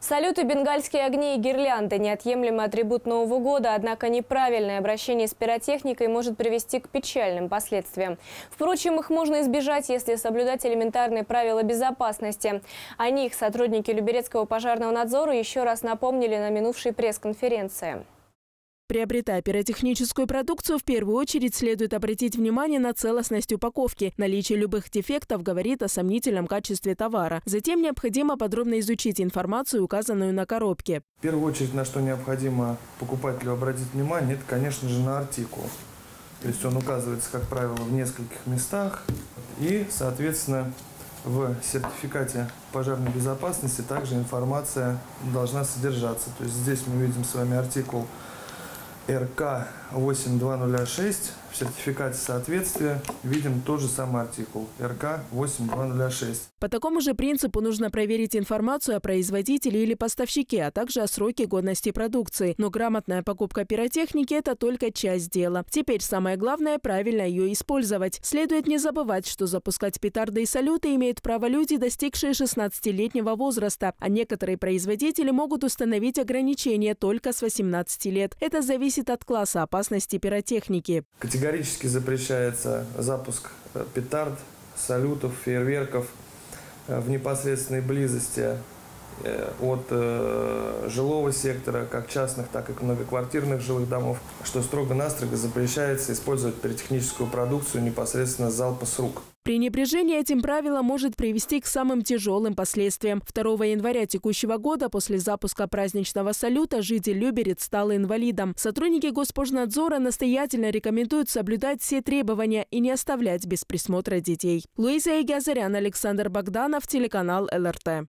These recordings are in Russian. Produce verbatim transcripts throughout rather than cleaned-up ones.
Салюты, бенгальские огни и гирлянды – неотъемлемый атрибут Нового года, однако неправильное обращение с пиротехникой может привести к печальным последствиям. Впрочем, их можно избежать, если соблюдать элементарные правила безопасности. О них сотрудники Люберецкого пожарного надзора еще раз напомнили на минувшей пресс-конференции. Приобретая пиротехническую продукцию, в первую очередь следует обратить внимание на целостность упаковки. Наличие любых дефектов говорит о сомнительном качестве товара. Затем необходимо подробно изучить информацию, указанную на коробке. В первую очередь, на что необходимо покупателю обратить внимание, это, конечно же, на артикул. То есть он указывается, как правило, в нескольких местах. И, соответственно, в сертификате пожарной безопасности также информация должна содержаться. То есть здесь мы видим с вами артикул эр ка восемь два ноль шесть, в сертификате соответствия видим тот же самый артикул эр ка восемь два ноль шесть. По такому же принципу нужно проверить информацию о производителе или поставщике, а также о сроке годности продукции. Но грамотная покупка пиротехники – это только часть дела. Теперь самое главное – правильно ее использовать. Следует не забывать, что запускать петарды и салюты имеют право люди, достигшие шестнадцатилетнего возраста, а некоторые производители могут установить ограничения только с восемнадцати лет. Это зависит от класса опасности пиротехники. Категорически запрещается запуск петард, салютов, фейерверков в непосредственной близости от жилого сектора, как частных, так и многоквартирных жилых домов, что строго-настрого запрещается использовать пиротехническую продукцию непосредственно с залпа с рук. Пренебрежение этим правилом может привести к самым тяжелым последствиям. второго января текущего года после запуска праздничного салюта житель Люберец стал инвалидом. Сотрудники Госпожнадзора настоятельно рекомендуют соблюдать все требования и не оставлять без присмотра детей. Луиза Игазарян, Александр Богданов, телеканал эл эр тэ.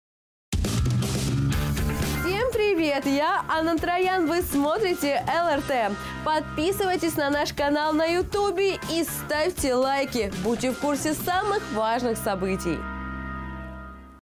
Привет, я Анна Троян, вы смотрите эл эр тэ. Подписывайтесь на наш канал на ютубе и ставьте лайки. Будьте в курсе самых важных событий.